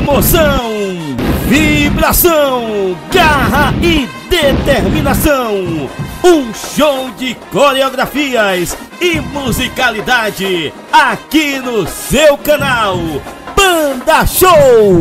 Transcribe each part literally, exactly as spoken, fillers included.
emoção, vibração, garra e determinação. Um show de coreografias e musicalidade aqui no seu canal Banda Show.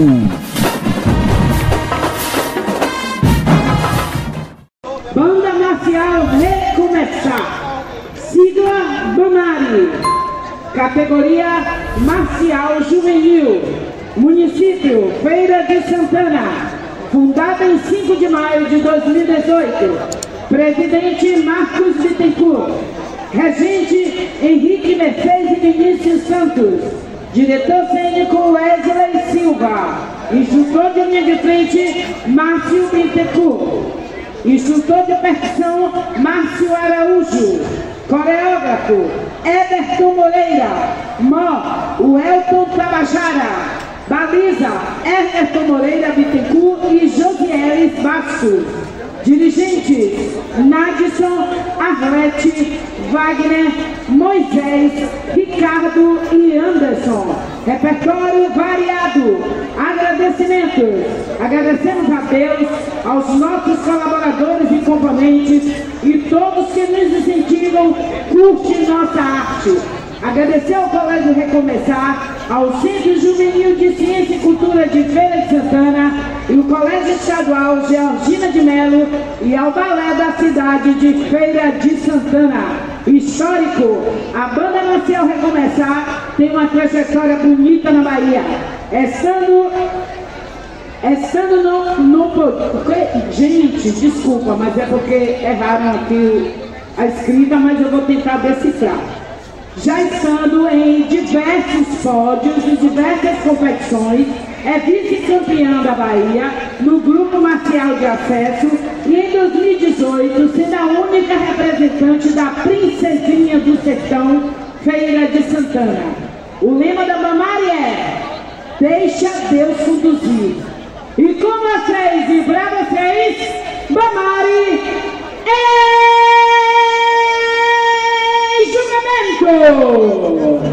Banda Marcial Recomeçar. Sigla Bamari. Categoria Marcial Juvenil. Município Feira de Santana. Fundada em cinco de maio de dois mil e dezoito. Presidente Marcos Bittencourt. Regente Henrique Mercedes e Vinícius Santos. Diretor cênico Wesley Silva. Instrutor de linha de frente Márcio Bittencourt. Instrutor de percussão Márcio Araújo. Coreógrafo Everton Moreira. Mó o Elton Tabajara. Baliza Everton Moreira Bittencourt e Josieles Bastos. Dirigentes Nadson, Arlete, Wagner, Moisés, Ricardo e Anderson. Repertório variado. Agradecimentos. Agradecemos a Deus, aos nossos colaboradores e componentes e todos que nos incentivam, curtem nossa arte. Agradecer ao Colégio Recomeçar, ao Centro Juvenil de Ciência e Cultura de Feira de Santana e o Colégio Estadual Georgina de Melo e ao Balé da cidade de Feira de Santana. Histórico, a Banda Marcial Recomeçar tem uma trajetória bonita na Bahia. Estando, estando no, no... Gente, desculpa, mas é porque erraram aqui a escrita, mas eu vou tentar decifrar. Já estando em diversos pódios, em diversas competições, é vice-campeã da Bahia no Grupo Marcial de Acesso e em dois mil e dezoito sendo a única representante da Princesinha do Sertão, Feira de Santana. O lema da Bamari é: deixa Deus conduzir. E com vocês e para vocês, Bamari é... julgamento!